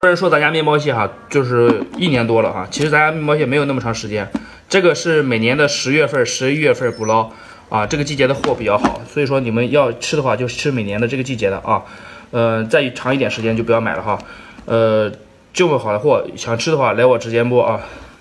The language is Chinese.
有人说咱家面包蟹哈，就是1年多了哈，其实咱家面包蟹没有那么长时间，这个是每年的10月份、11月份捕捞啊，这个季节的货比较好，所以说你们要吃的话就吃每年的这个季节的啊，再长一点时间就不要买了哈，这么好的货想吃的话来我直播间啊。